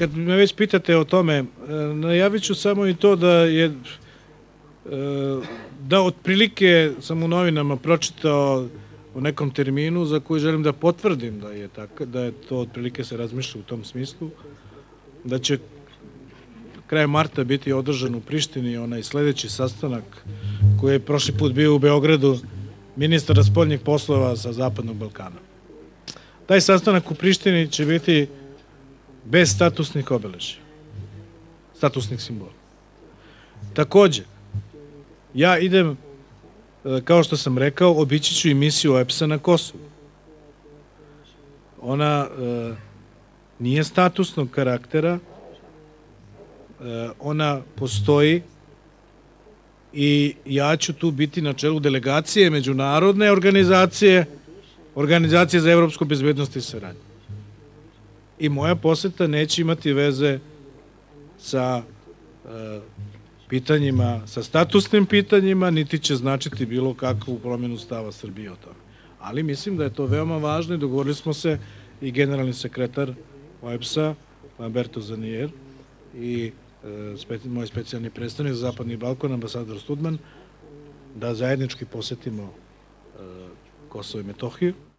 kad me već pitate o tome, najavit ću samo i to da otprilike sam u novinama pročitao u nekom terminu za koji želim da potvrdim da je to otprilike se razmišlja u tom smislu, da će krajem marta biti održan u Prištini onaj sledeći sastanak koji je prošli put bio u Beogradu ministara spoljnih poslova sa Zapadnog Balkana. Taj sastanak u Prištini će biti bez statusnih obeležja, statusnih simbola. Takođe, ja idem, kao što sam rekao, obići ću i misiju OEBS-a na Kosovu. Ona nije statusnog karaktera, ona postoji i ja ću tu biti na čelu delegacije međunarodne organizacije, Organizacije za evropsku bezbednost i saradnju. I moja poseta neće imati veze sa pitanjima, sa statusnim pitanjima, niti će značiti bilo kakvu promjenu stava Srbije o tome. Ali mislim da je to veoma važno i dogovorili smo se i generalni sekretar OEBS-a, Lamberto Zanier, i moj specijalni predstavnik za Zapadni Balkan, ambasador Studman, da zajednički posetimo Kosovo i Metohiju.